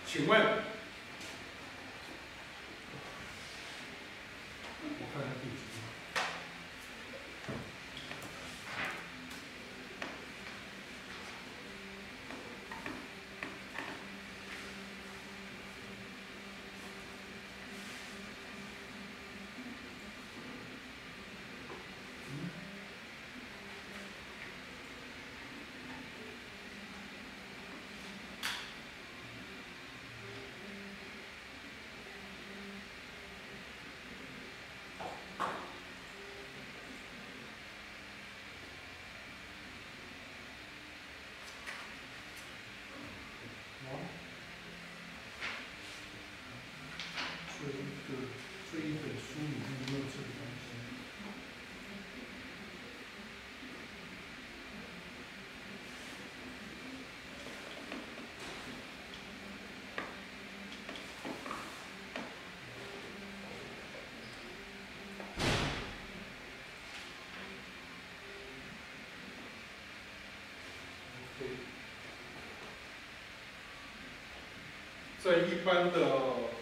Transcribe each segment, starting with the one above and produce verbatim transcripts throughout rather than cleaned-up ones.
请问，我看看第几页。这个这一本书里面没有这个东西。在一般的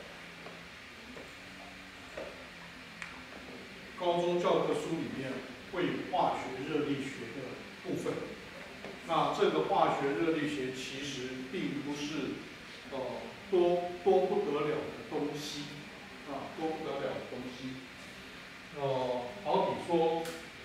高中教科书里面会有化学热力学的部分。那这个化学热力学其实并不是呃多多不得了的东西啊，多不得了的东西。呃，好比说。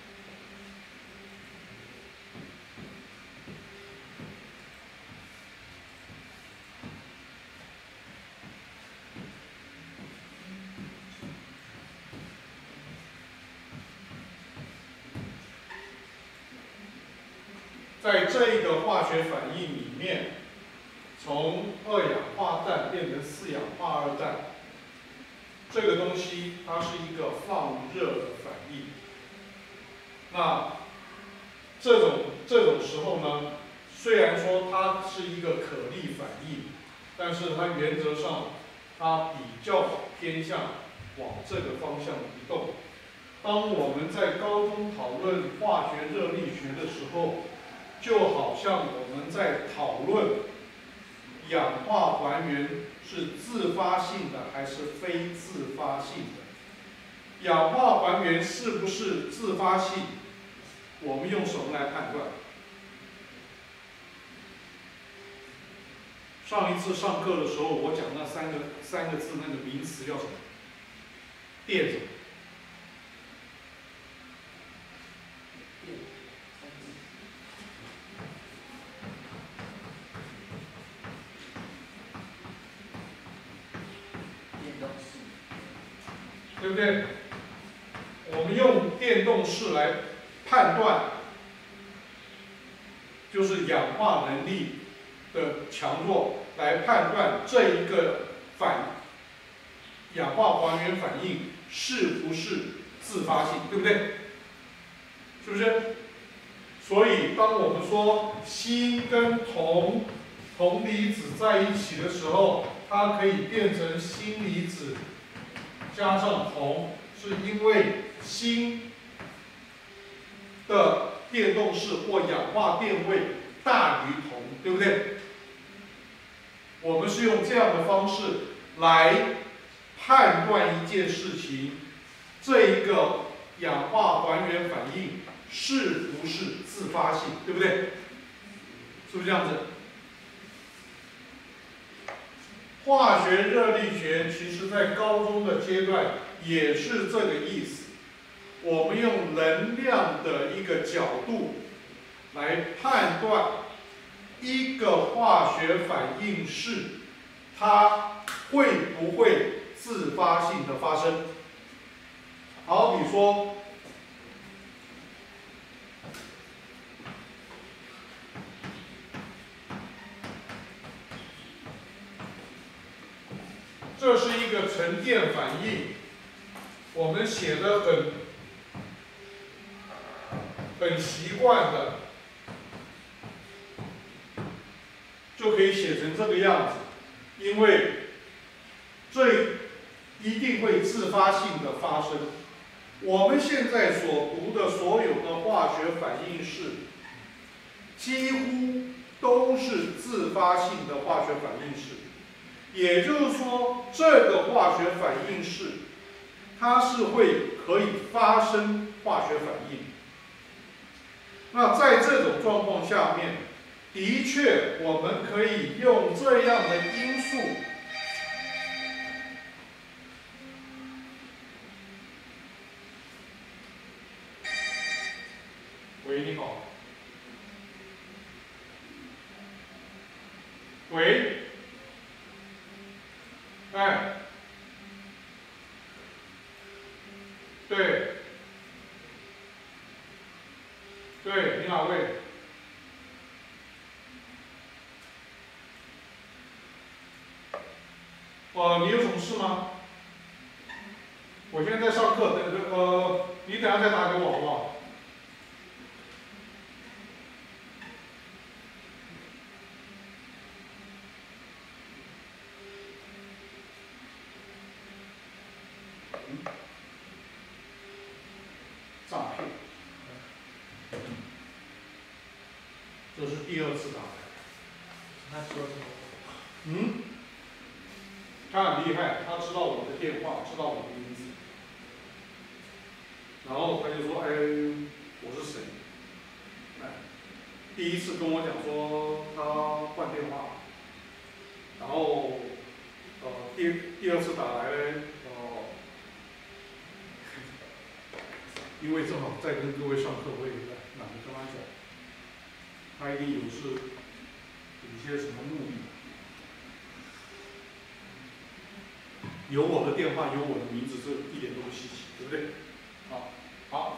在这一个化学反应里面，从二氧化氮变成四氧化二氮，这个东西它是一个放热的反应。那这种这种时候呢，虽然说它是一个可逆反应，但是它原则上它比较偏向往这个方向移动。当我们在高中讨论化学热力学的时候，就好像我们在讨论氧化还原是自发性的还是非自发性的。氧化还原是不是自发性？我们用什么来判断？上一次上课的时候，我讲那三个三个字那个名词叫什么？电什么？对不对？我们用电动式来判断，就是氧化能力的强弱来判断这一个反氧化还原反应是不是自发性，对不对？是不是？所以当我们说锌跟铜铜离子在一起的时候，它可以变成锌离子加上铜，是因为锌的电动式或氧化电位大于铜，对不对？我们是用这样的方式来判断一件事情，这一个氧化还原反应是不是自发性，对不对？是不是这样子？化学热力学其实在高中的阶段也是这个意思。我们用能量的一个角度来判断一个化学反应式，它会不会自发性的发生。好比说，这是一个沉淀反应，我们写的很很习惯的，就可以写成这个样子，因为这一定会自发性的发生。我们现在所读的所有的化学反应式，几乎都是自发性的化学反应式。 也就是说，这个化学反应式，它是会可以发生化学反应。那在这种状况下面，的确我们可以用这样的因素。喂，你好。喂。哎。对。对，你哪位？呃，你有什么事吗？我现在在上课，等等，呃，你等下再打给我好不好？诈骗，这是第二次打来。 他说什么？ 嗯？他很厉害，他知道我的电话，知道我的名字，然后他就说：“哎，我是谁？”哎，第一次跟我讲说他换电话，然后呃第第二次打来呢，哦、呃，因为正好在跟各位上课，我也懒得跟他讲，他一定有是有一些什么目的。有我的电话，有我的名字，这一点都不稀奇，对不对？好，好。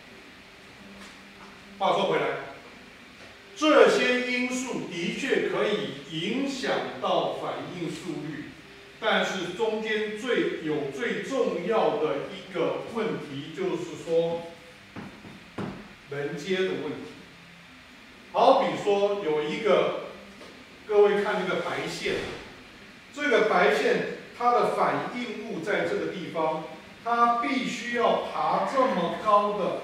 话说回来，这些因素的确可以影响到反应速率，但是中间最有最重要的一个问题就是说能接的问题。好比说有一个，各位看这个白线，这个白线。它的反应物在这个地方，它必须要爬这么高的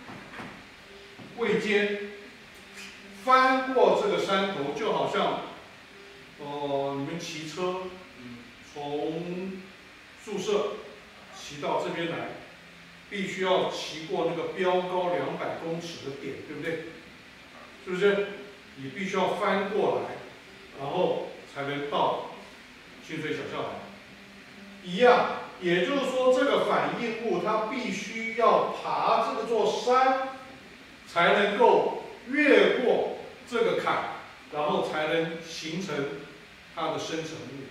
位阶，翻过这个山头，就好像，呃，你们骑车，从宿舍骑到这边来，必须要骑过那个标高两百公尺的点，对不对？是不是？你必须要翻过来，然后才能到清水小校来。一样，也就是说，这个反应物它必须要爬这个座山，才能够越过这个坎，然后才能形成它的生成物。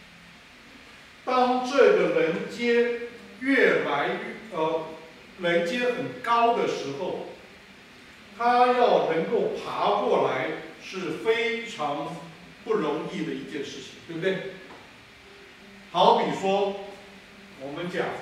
当这个人阶越来越呃人阶很高的时候，它要能够爬过来是非常不容易的一件事情，对不对？好比说，我们讲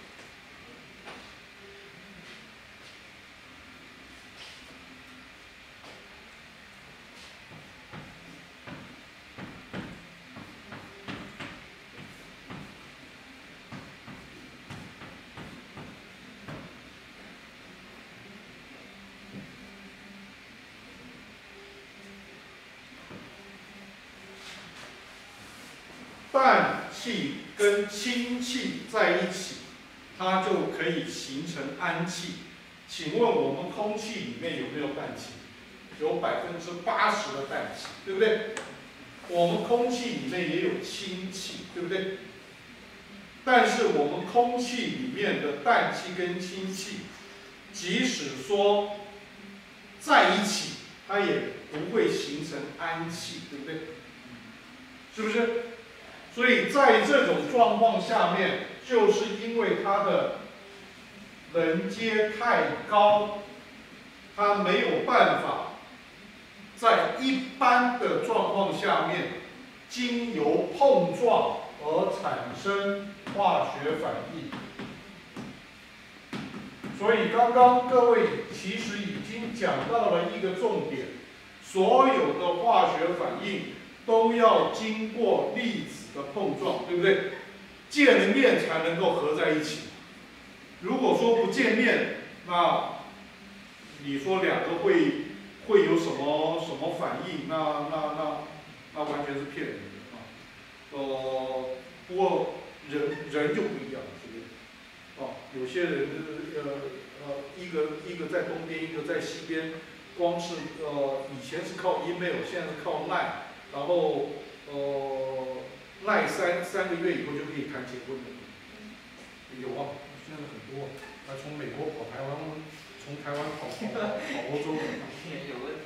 氮气跟氢气在一起，它就可以形成氨气。请问我们空气里面有没有氮气？有百分之八十的氮气，对不对？我们空气里面也有氢气，对不对？但是我们空气里面的氮气跟氢气，即使说在一起，它也不会形成氨气，对不对？是不是？所以在这种状况下面，就是因为它的能阶太高，它没有办法在一般的状况下面，经由碰撞而产生化学反应。所以刚刚各位其实已经讲到了一个重点，所有的化学反应都要经过粒子的碰撞，对不对？见了面才能够合在一起。如果说不见面，那你说两个会会有什么什么反应？那那那那完全是骗人的啊！ 呃，不过人人就不一样，是不是？哦，有些人呃呃，一个一个在东边，一个在西边，光是呃以前是靠 email， 现在是靠 line， 然后呃 line 三三个月以后就可以谈结婚了，有啊，现在很多，他从美国跑台湾，从台湾跑跑跑欧洲的。 有问题。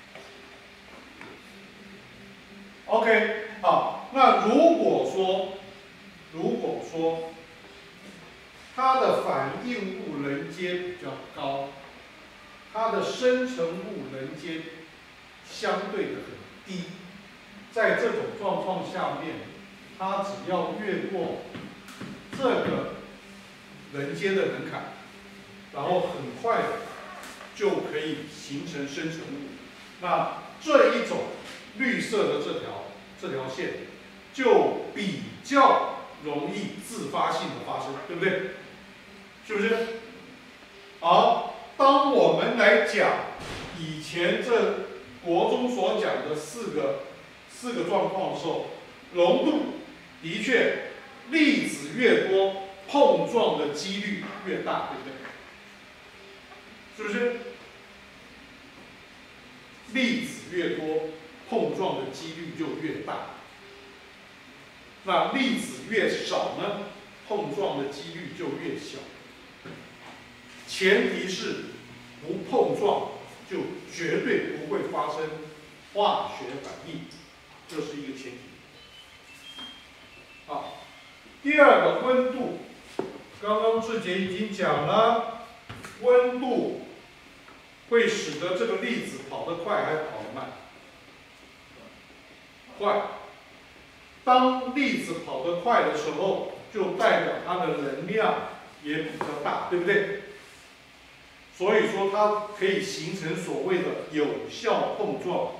OK， 好，那如果说，如果说它的反应物能阶比较高，它的生成物能阶相对的很低，在这种状况下面，它只要越过这个能阶的门槛，然后很快的就可以形成生成物。那这一种绿色的这条这条线就比较容易自发性的发生，对不对？是不是？好，当我们来讲以前这国中所讲的四个四个状况的时候，浓度的确粒子越多，碰撞的几率越大，对不对？是不是？粒子越多，碰撞的几率就越大。那粒子越少呢，碰撞的几率就越小。前提是不碰撞，就绝对不会发生化学反应，这是一个前提。好，第二个温度，刚刚志杰已经讲了，温度会使得这个粒子跑得快还是跑得慢？快。当粒子跑得快的时候，就代表它的能量也比较大，对不对？所以说它可以形成所谓的有效碰撞。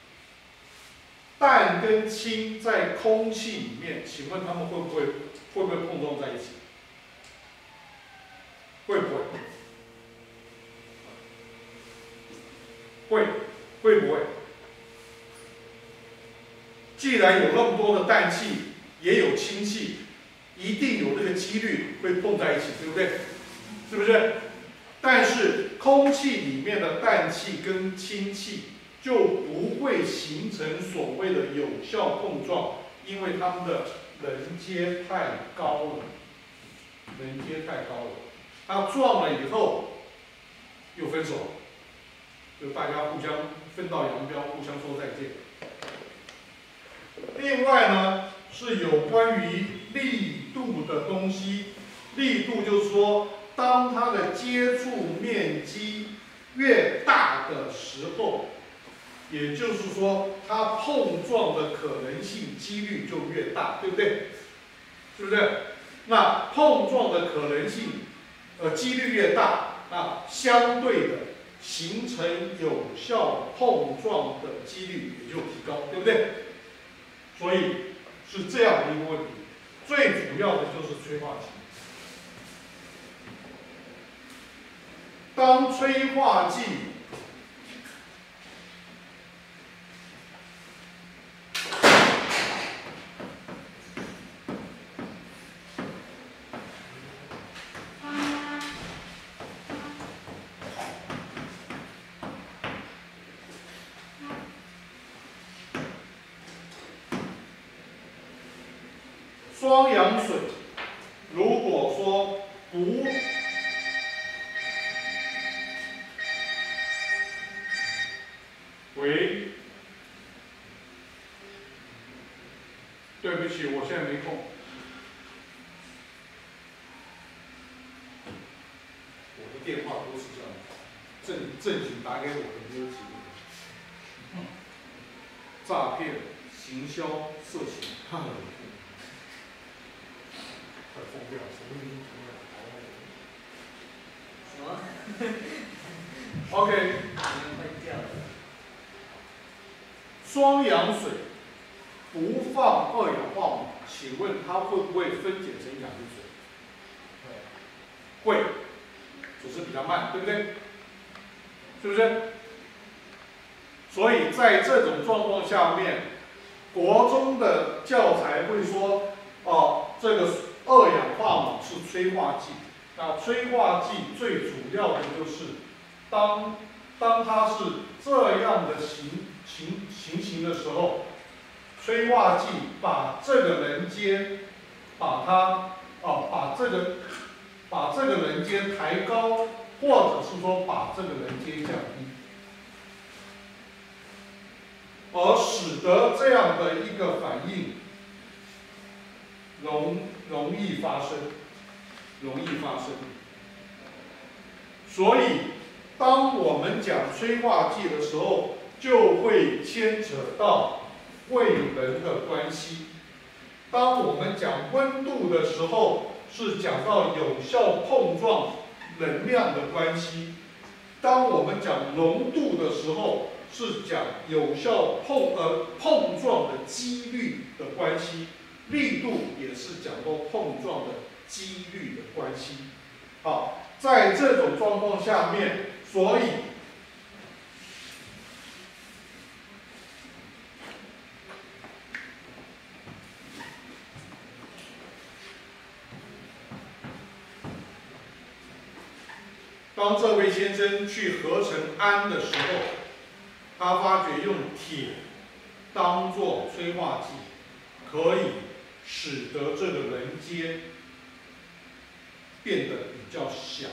氮跟氢在空气里面，请问它们会不会会不会碰撞在一起？会不会？会，会不会？既然有那么多的氮气，也有氢气，一定有这个几率会碰在一起，对不对？是不是？但是空气里面的氮气跟氢气就不会形成所谓的有效碰撞，因为它们的能阶太高了，能阶太高了，它撞了以后又分手，就大家互相分道扬镳，互相说再见。另外呢，是有关于力度的东西，力度就是说，当它的接触面积越大的时候，也就是说，它碰撞的可能性几率就越大，对不对？是不是？那碰撞的可能性，呃，几率越大，那相对的形成有效碰撞的几率也就提高，对不对？所以是这样的一个问题，最主要的就是催化剂。当催化剂双氧水，如果说不喂，对不起，我现在没空。我的电话都是这样，正正经打给我的没有几个。诈骗、行销、色情，哈。快疯掉！什么名字？ 什么 ？OK。双氧水不放二氧化锰，请问它会不会分解成氧离水？会，只是比较慢，对不对？是不是？所以在这种状况下面， 国中的教材会说，哦，这个二氧化锰是催化剂。那催化剂最主要的就是，当当它是这样的形形情形的时候，催化剂把这个人间，把它哦，把这个把这个人间抬高，或者是说把这个人间降低，而使得这样的一个反应容容易发生，容易发生。所以，当我们讲催化剂的时候，就会牵扯到位能的关系。当我们讲温度的时候，是讲到有效碰撞能量的关系；当我们讲浓度的时候，是讲有效碰呃碰撞的几率的关系。力度也是讲到碰撞的几率的关系。好，在这种状况下面，所以当这位先生去合成氨的时候，他发觉用铁当做催化剂，可以使得这个人间变得比较小，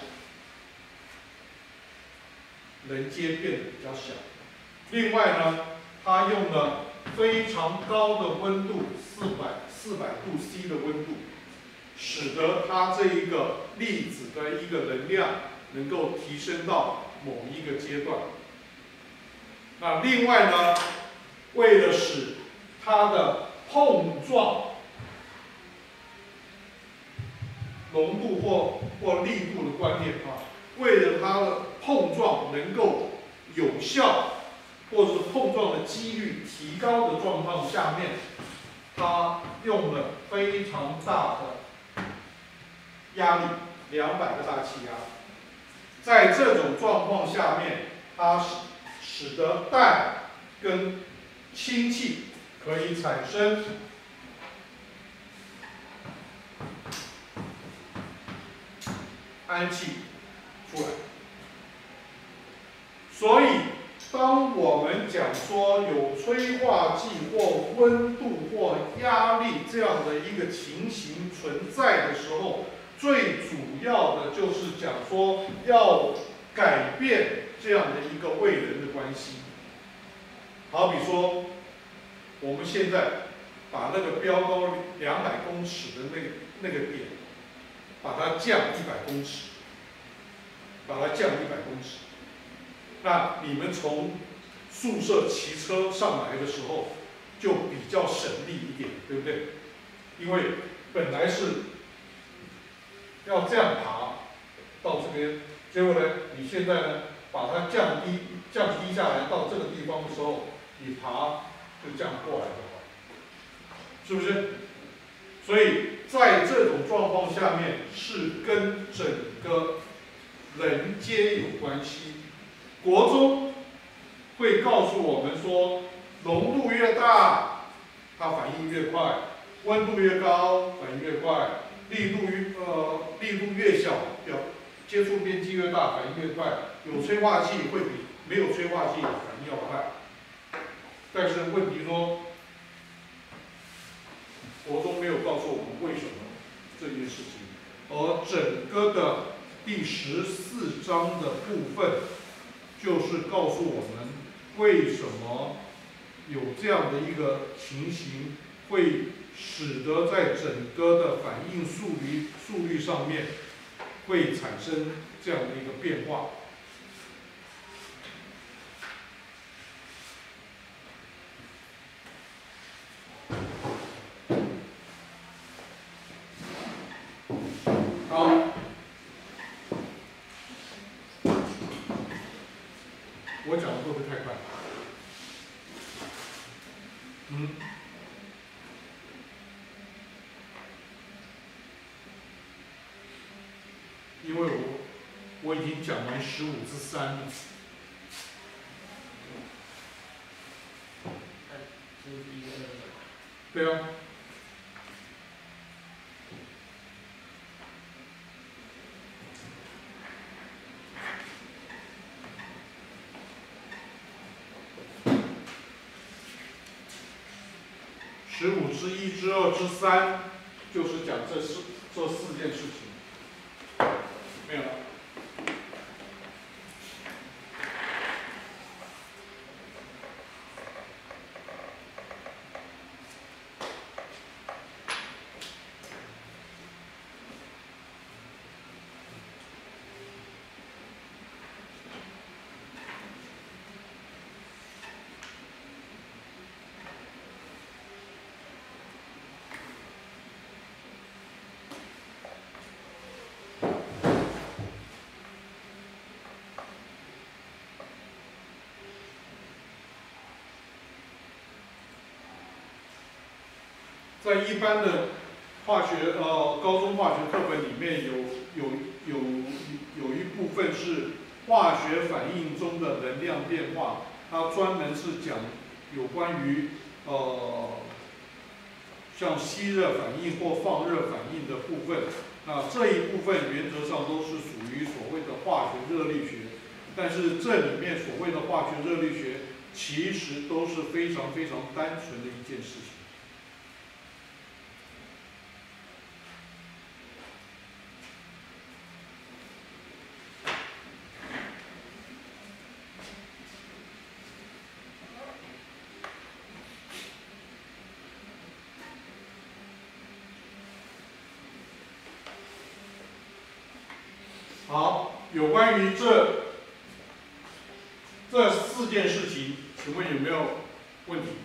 人间变得比较小。另外呢，他用了非常高的温度，四百四百度 C 的温度，使得它这一个粒子的一个能量能够提升到某一个阶段。那另外呢，为了使它的碰撞浓度或或力度的观念啊，为了它的碰撞能够有效，或者是碰撞的几率提高的状况下面，它用了非常大的压力，两百个大气压。在这种状况下面，它使使得氮跟氢气可以产生氨气出来。所以，当我们讲说有催化剂或温度或压力这样的一个情形存在的时候，最主要的就是讲说要改变这样的一个位能的关系。好比说，我们现在把那个标高两百公尺的那个那个点，把它降一百公尺，把它降一百公尺。那你们从宿舍骑车上来的时候，就比较省力一点，对不对？因为本来是要这样爬到这边，结果呢，你现在呢把它降低降低下来到这个地方的时候，你爬就这样过来就好，是不是？所以在这种状况下面，是跟整个人间有关系。国中会告诉我们说，浓度越大，它反应越快；温度越高，反应越快；力度越呃力度越小，表接触面积越大，反应越快。有催化剂会比没有催化剂反应要快。但是问题说，国中没有告诉我们为什么这件事情，而整个的第十四章的部分，就是告诉我们为什么有这样的一个情形，会使得在整个的反应速率速率上面会产生这样的一个变化。好，我讲的会不会太快？嗯。因为我我已经讲完十五之三了。 这是第一个。 对啊。十五之一之二之三，就是讲这四这四件事情。没有了。在一般的化学呃高中化学课本里面有有有有一部分是化学反应中的能量变化，它专门是讲有关于呃像吸热反应或放热反应的部分。那这一部分原则上都是属于所谓的化学热力学，但是这里面所谓的化学热力学其实都是非常非常单纯的一件事情。好，有关于这这四件事情，请问有没有问题？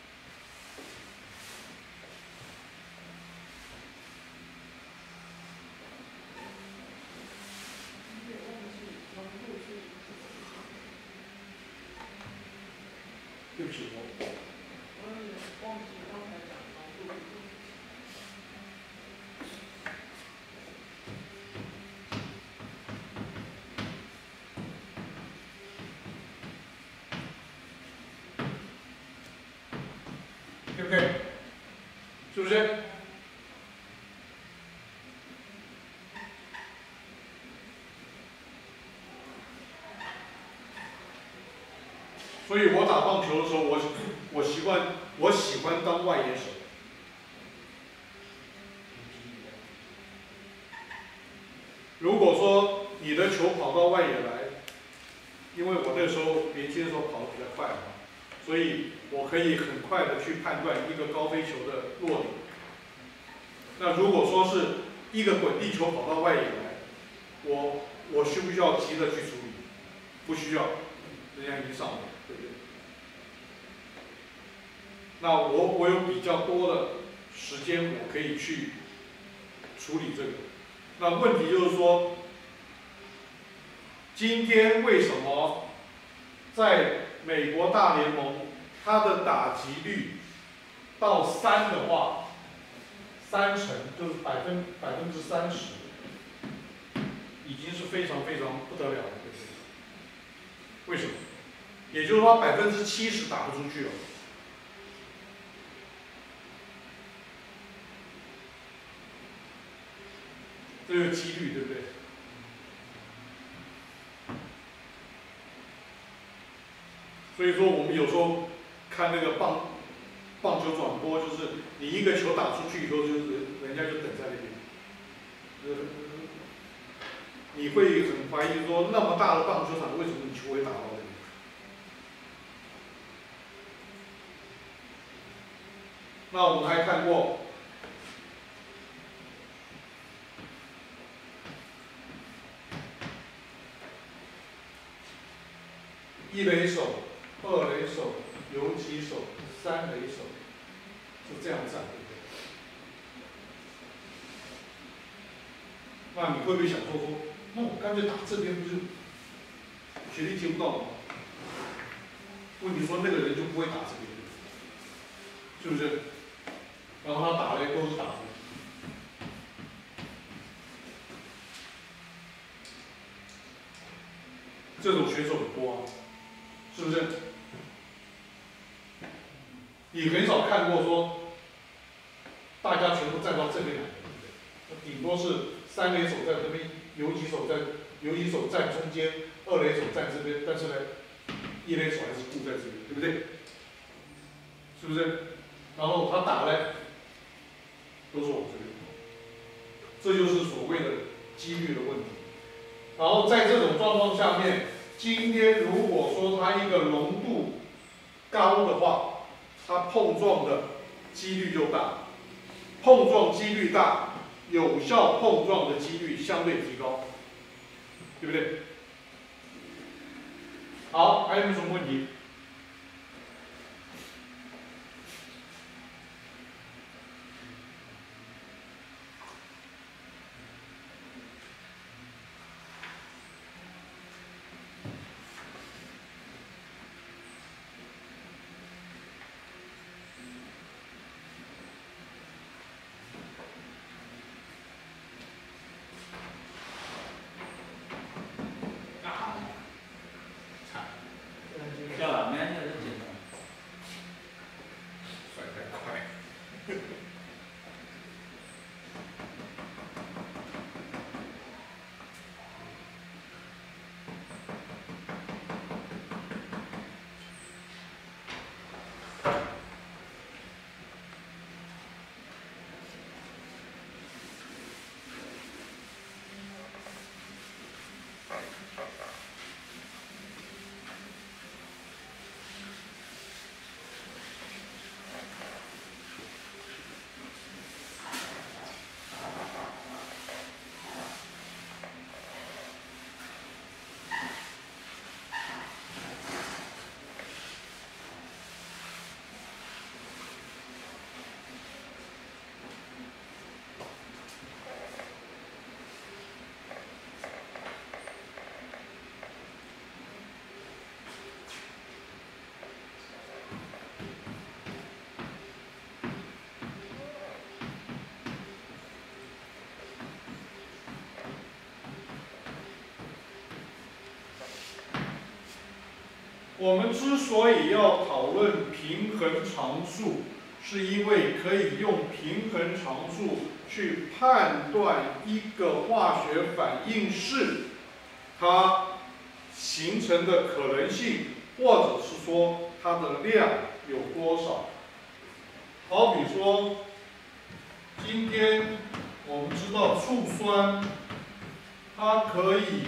对不起，我我有点忘记刚才讲浓度。 对不对？是不是？所以我打棒球的时候，我我习惯我喜欢当外野手。如果说你的球跑到外野来，因为我那时候年轻的时候跑得比较快嘛，所以我可以很快的去判断一个高飞球的落点。那如果说是一个滚地球跑到外野来，我我需不需要急着去处理？不需要，人家已经上了，对不对？那我我有比较多的时间，我可以去处理这个。那问题就是说，今天为什么在美国大联盟，它的打击率到三的话，三成就是百分百分之三十，已经是非常非常不得了的，对不对？为什么？也就是说百分之七十打不出去了。这个几率，对不对？所以说，我们有时候看那个棒棒球转播，就是你一个球打出去以后，就是人家就等在那边。呃，你会很怀疑说，那么大的棒球场，为什么你球会打到那里？那我们还看过。一垒手、二垒手、游击手、三垒手，是这样站，对不对？那你会不会想说说，那我干脆打这边不就学弟听不到吗？问题说那个人就不会打这边，是不是？然后他打的都是打的。这种选手很多啊。是不是？你很少看过说大家全部站到这边来，顶多是三垒手在这边，游击手在游击手站中间，二垒手站这边，但是呢，一垒手还是固在这边，对不对？是不是？然后他打呢，都是往这边跑，这就是所谓的几率的问题。然后在这种状况下面，今天如果说它一个浓度高的话，它碰撞的几率就大，碰撞几率大，有效碰撞的几率相对提高，对不对？好，还有没有什么问题？ 叫了，明天就检查。 甩太快。我们之所以要讨论平衡常数，是因为可以用平衡常数去判断一个化学反应式它形成的可能性，或者是说它的量有多少。好比说，今天我们知道醋酸，它可以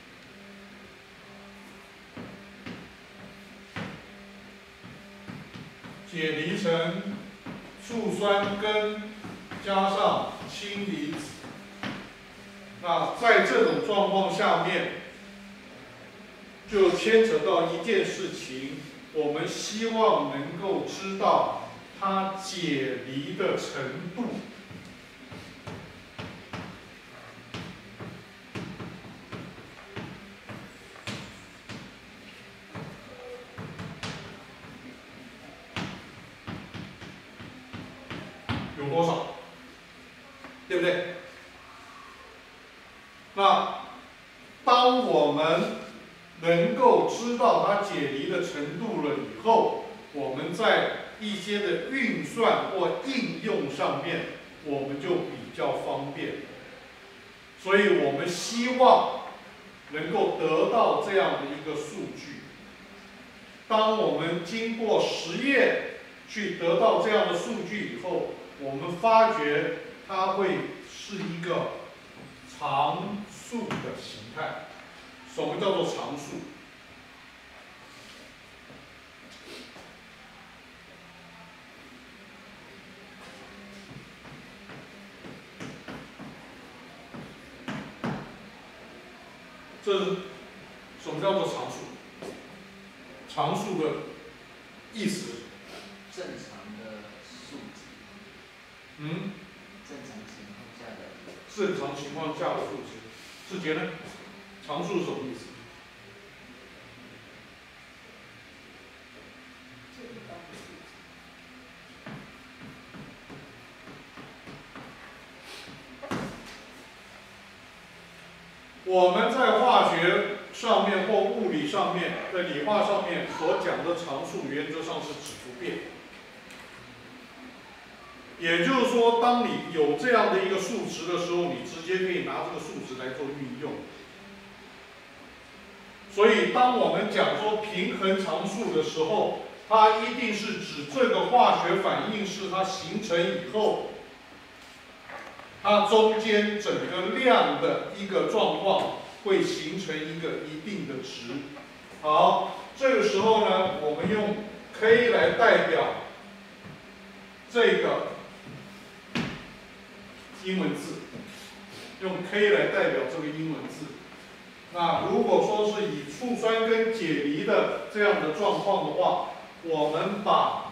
解离成醋酸根加上氢离子。那在这种状况下面，就牵扯到一件事情，我们希望能够知道它解离的程度。有多少？对不对？那当我们能够知道它解离的程度了以后，我们在一些的运算或应用上面，我们就比较方便。所以我们希望能够得到这样的一个数据。当我们经过实验去得到这样的数据以后，我们发觉它会是一个常数的形态。什么叫做常数？这是什么叫做常数？常数的意思？ 正常的数值。 嗯？ 正常情况下的。 正常情况下的数值。志杰呢？常数是什么意思？我们在化学上面或物理上面，在理化上面所讲的常数，原则上是指不变。 也就是说，当你有这样的一个数值的时候，你直接可以拿这个数值来做运用。所以，当我们讲说平衡常数的时候，它一定是指这个化学反应式它形成以后，它中间整个量的一个状况会形成一个一定的值。好，这个时候呢，我们用 K 来代表这个英文字，用 K 来代表这个英文字。那如果说是以醋酸根解离的这样的状况的话，我们把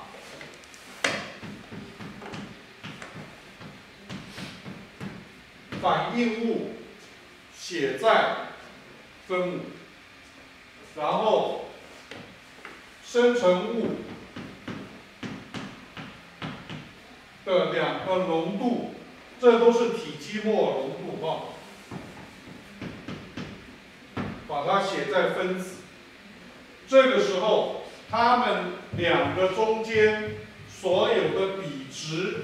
反应物写在分母，然后生成物的两个浓度，这都是体积摩尔浓度哈，把它写在分子。这个时候，它们两个中间所有的比值，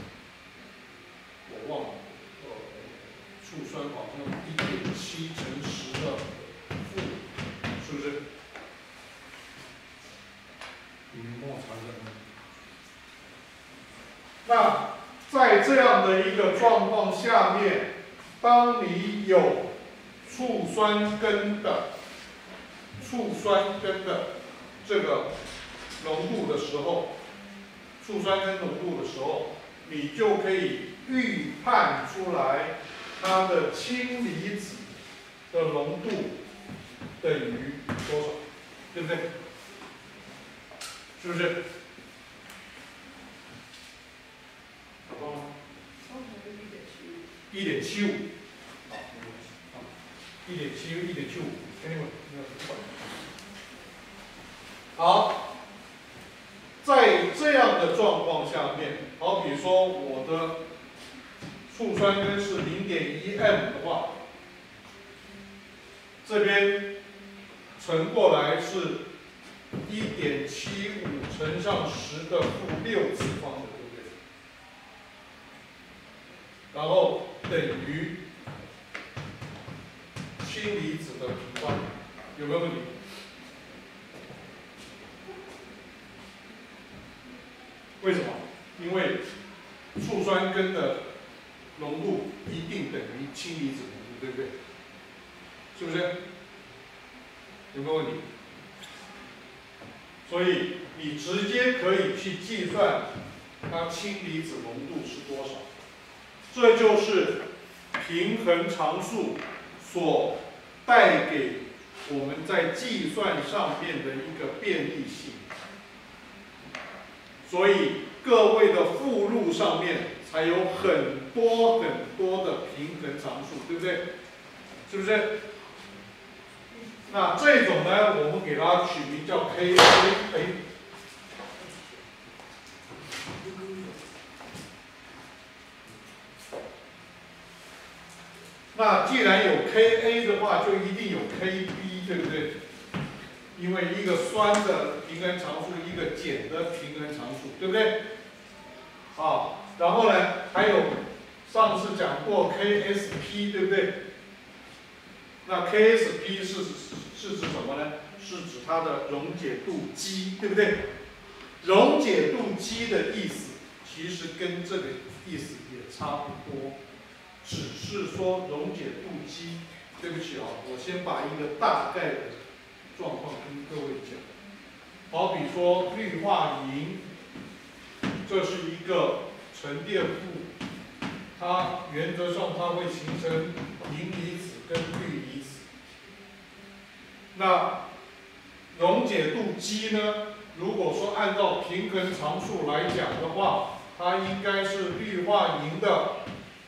我忘了，呃，醋酸好像一点七乘十的负，是不是？你们帮我查一下。那在这样的一个状况下面，当你有醋酸根的醋酸根的这个浓度的时候，醋酸根浓度的时候，你就可以预判出来它的氢离子的浓度等于多少，对不对？是不是？好吗？一点七五，一点七五，一点七五，兄弟们，好，在这样的状况下面，好比说我的醋酸根是零点一 m 的话，这边乘过来是一点七五乘上十的负六次方的，对不对？然后等于氢离子的平方，有没有问题？为什么？因为醋酸根的浓度一定等于氢离子浓度，对不对？是不是？有没有问题？所以你直接可以去计算它氢离子浓度是多少。这就是平衡常数所带给我们在计算上面的一个便利性。所以各位的附录上面才有很多很多的平衡常数，对不对？是不是？那这种呢，我们给它取名叫 K A， 哎。那既然有 K A 的话，就一定有 K B， 对不对？因为一个酸的平衡常数，一个碱的平衡常数，对不对？啊，然后呢，还有上次讲过 K S P， 对不对？那 K S P 是是指什么呢？是指它的溶解度积，对不对？溶解度积的意思，其实跟这个意思也差不多。只是说溶解度积，对不起啊，我先把一个大概的状况跟各位讲。好比说氯化银，这是一个沉淀物，它原则上它会形成银离子跟氯离子。那溶解度积呢？如果说按照平衡常数来讲的话，它应该是氯化银的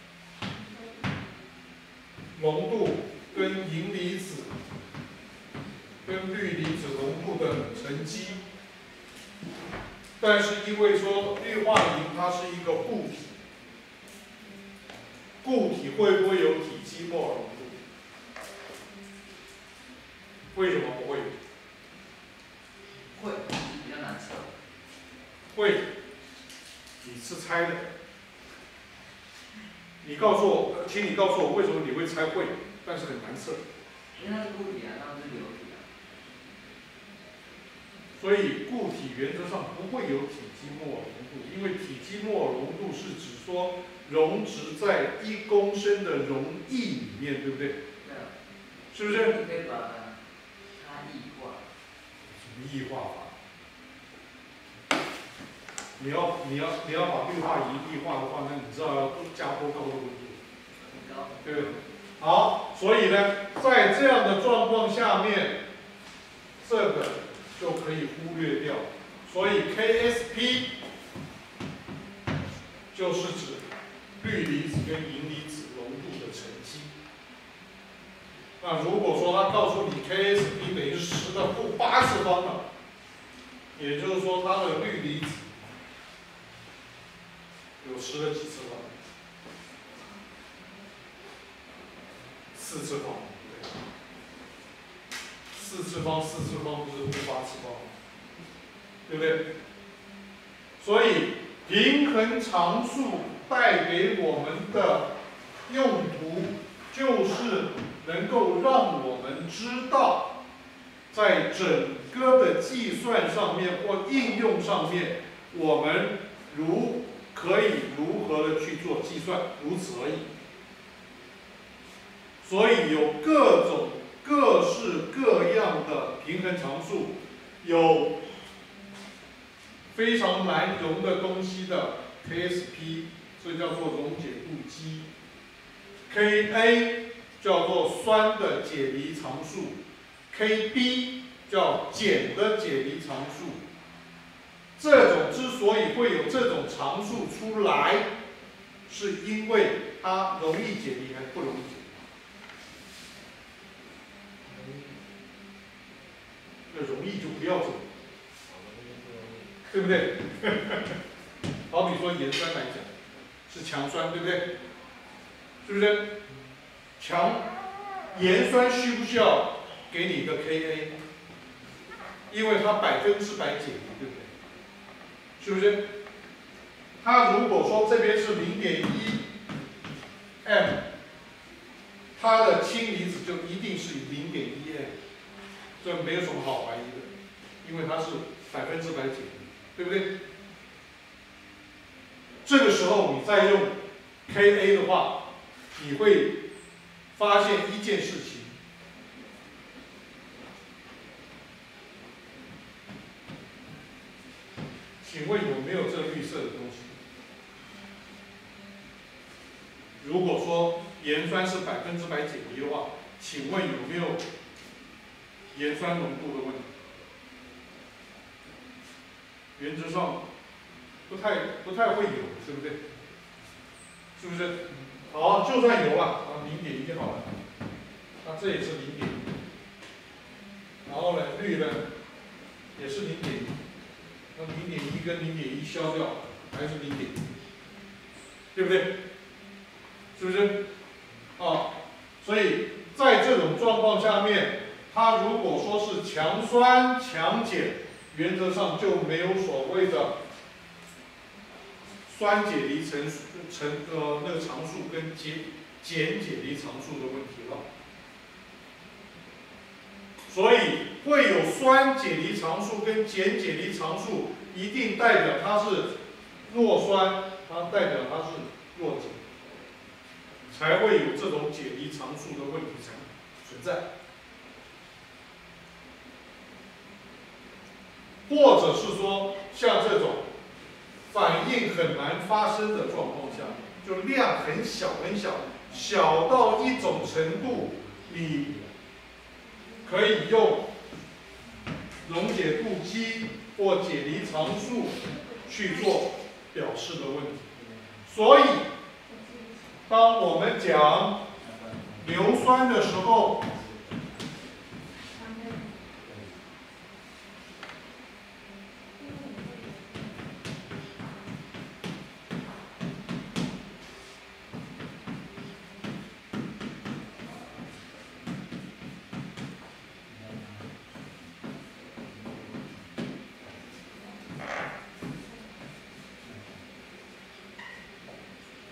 浓度跟银离子跟氯离子浓度的乘积，但是因为说氯化银它是一个固体，固体会不会有体积摩尔浓度？为什么不会？ 会，比较难测。 会，你是猜的。 你告诉我，请你告诉我为什么你会猜会，但是很难测。 因为它是固体啊，它是流体啊。 所以固体原则上不会有体积摩尔浓度，因为体积摩尔浓度是指说溶质在一公升的溶液里面，对不对？ 对啊。 是不是？ 你可以把它异化。 什么异化法？你要你要你要把氯化铋异化的话，那你知道要加多高的温度？ 很高。 对不对？好，所以呢，在这样的状况下面，这个就可以忽略掉。所以 K S P 就是指氯离子跟银离子浓度的乘积。那如果说他告诉你 K S P 等于十的负八次方了，也就是说它的氯离子有十的几次方？四次方，对。四次方，四次方不是负八次方，对不对？所以平衡常数带给我们的用途，就是能够让我们知道，在整个的计算上面或应用上面，我们如可以如何的去做计算，如此而已。所以有各种各式各样的平衡常数，有非常难溶的东西的 K S P， 这叫做溶解度积 ；K A 叫做酸的解离常数 ；K B 叫碱的解离常数。这种之所以会有这种常数出来，是因为它容易解离还是不容易解离？那容易就不要走，对不对？好比说盐酸来讲，是强酸，对不对？是不是？强盐酸需不需要给你一个 K A？ 因为它百分之百解离，对不对？是不是？它如果说这边是零点一 M， 它的氢离子就一定是零点一 M。这没有什么好怀疑的，因为它是百分之百解离，对不对？这个时候你再用 K A 的话，你会发现一件事情，请问有没有这绿色的东西？如果说盐酸是百分之百解离的话，请问有没有盐酸浓度的问题？原则上不太不太会有，对不对？是不是？好，就算有了，啊，零点一好了，那这也是零点一。然后呢，氯呢也是零点一，那零点一跟零点一消掉，还是零点一，对不对？是不是？啊，所以在这种状况下面，它如果说是强酸强碱，原则上就没有所谓的酸解离成成呃那个常数跟碱碱解离常数的问题了。所以会有酸解离常数跟碱解离常数，一定代表它是弱酸，它代表它是弱碱，才会有这种解离常数的问题才存在。或者是说，像这种反应很难发生的状况下，就量很小很小，小到一种程度，你可以用溶解度积或解离常数去做表示的问题。所以，当我们讲硫酸的时候，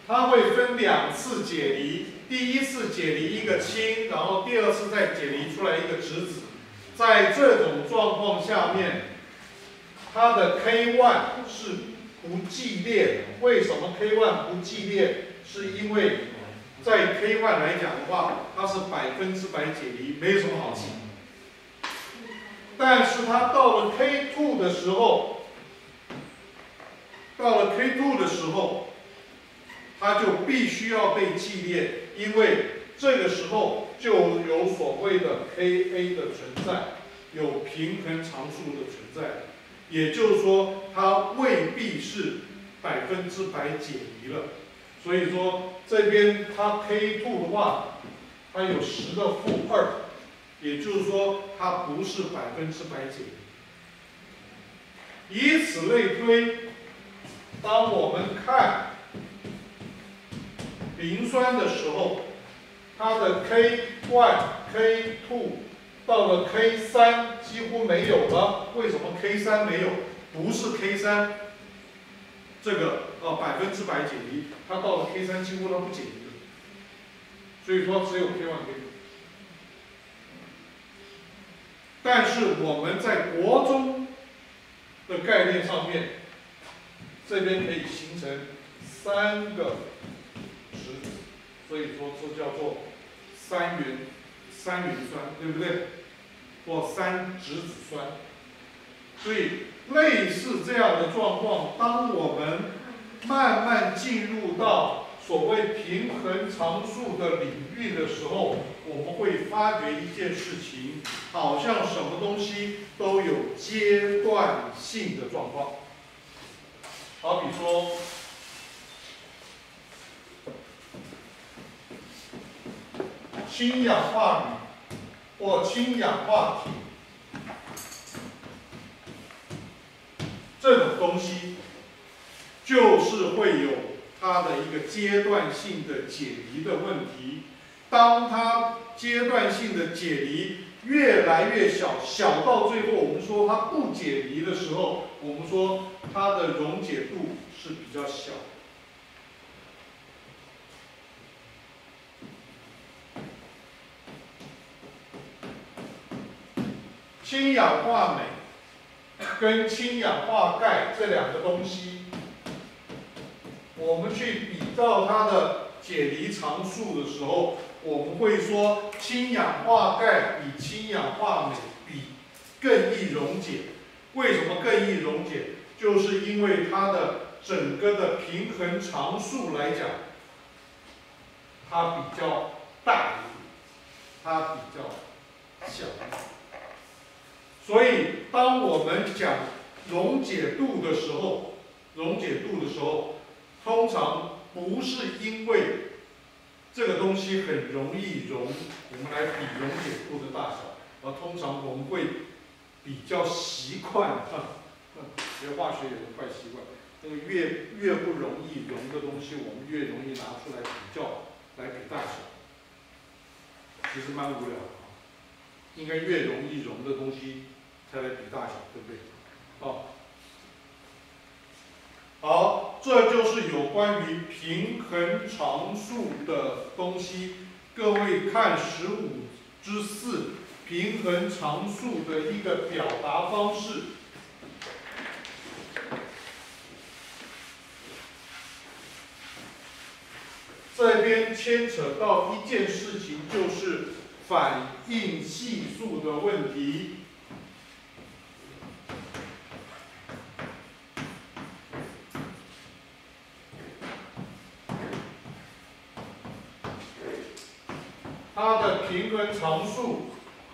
它会分两次解离，第一次解离一个氢，然后第二次再解离出来一个质子。在这种状况下面，它的 K 一 是不激烈的。为什么 K 一 不激烈？是因为在 K 一 来讲的话，它是百分之百解离，没有什么好记。但是它到了 K 二 的时候，到了 K 二 的时候，它就必须要被激烈，因为这个时候就有所谓的 K A 的存在，有平衡常数的存在，也就是说，它未必是百分之百解离了。所以说这边它 K 二 的话，它有十的负二，也就是说它不是百分之百解离。以此类推，当我们看磷酸的时候，它的 K 一、K 二 到了 K 三 几乎没有了。为什么 K 三 没有？不是 K 三 这个呃百分之百解离，它到了 K 三 几乎它不解离了。所以说只有 K 一、K 二。但是我们在国中的概念上面，这边可以形成三个质子，所以说这叫做三元三元酸，对不对？或三质子酸。所以类似这样的状况，当我们慢慢进入到所谓平衡常数的领域的时候，我们会发觉一件事情，好像什么东西都有阶段性的状况。好比说，氢氧化铝或氢氧化铁这种东西，就是会有它的一个阶段性的解离的问题。当它阶段性的解离越来越小，小到最后我们说它不解离的时候，我们说它的溶解度是比较小。氢氧化镁跟氢氧化钙这两个东西，我们去比照它的解离常数的时候，我们会说氢氧化钙比氢氧化镁比更易溶解。为什么更易溶解？就是因为它的整个的平衡常数来讲，它比较大一点，它比较小一点。所以，当我们讲溶解度的时候，溶解度的时候，通常不是因为这个东西很容易溶，我们来比溶解度的大小，而通常我们会比较习惯啊，学化学有个坏习惯，那个越越不容易溶的东西，我们越容易拿出来比较，来比大小，其实蛮无聊的啊。应该越容易溶的东西才来比大小，对不对？哦，好，这就是有关于平衡常数的东西。各位看十五之四，平衡常数的一个表达方式。这边牵扯到一件事情，就是反应系数的问题。它的平衡常数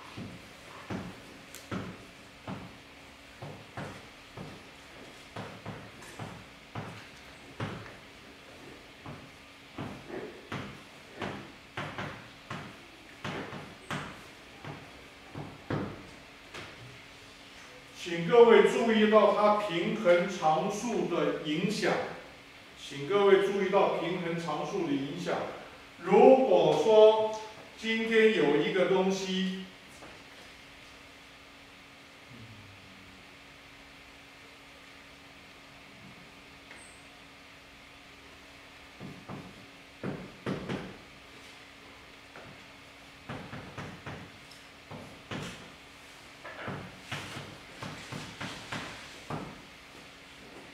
请各位注意到它平衡常数的影响，请各位注意到平衡常数的影响。如果说今天有一个东西，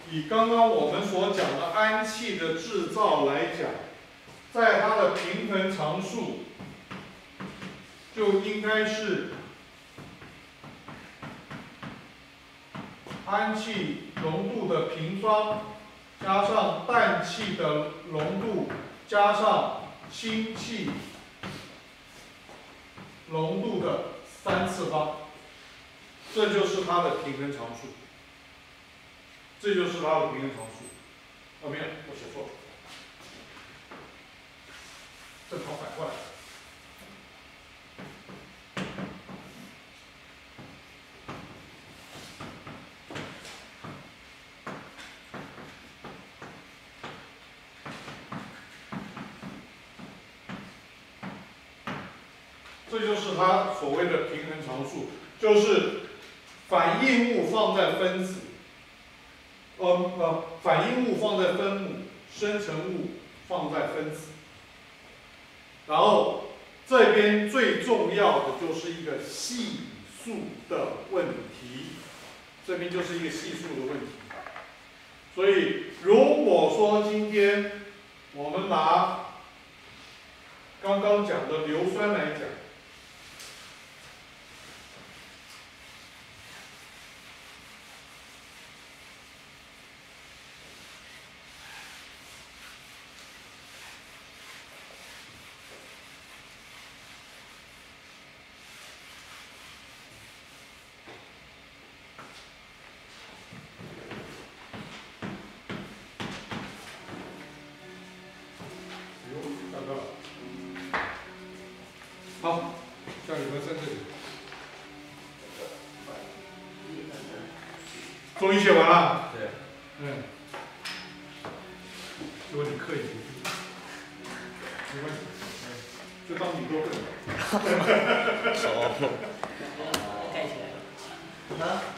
以刚刚我们所讲的氨气的制造来讲，在它的平衡常数就应该是氨气浓度的平方加上氮气的浓度加上氢气浓度的三次方，这就是它的平衡常数。这就是它的平衡常数。啊，没有，我写错了，正好反过来。这就是它所谓的平衡常数，就是反应物放在分子，呃呃，反应物放在分母，生成物放在分子。然后这边最重要的就是一个系数的问题，这边就是一个系数的问题。所以如果说今天我们拿刚刚讲的硫酸来讲，好，下礼拜三这里，终于写完了。 对。 嗯。如果你刻意，没关系，就当你多问。 盖起来了。啊。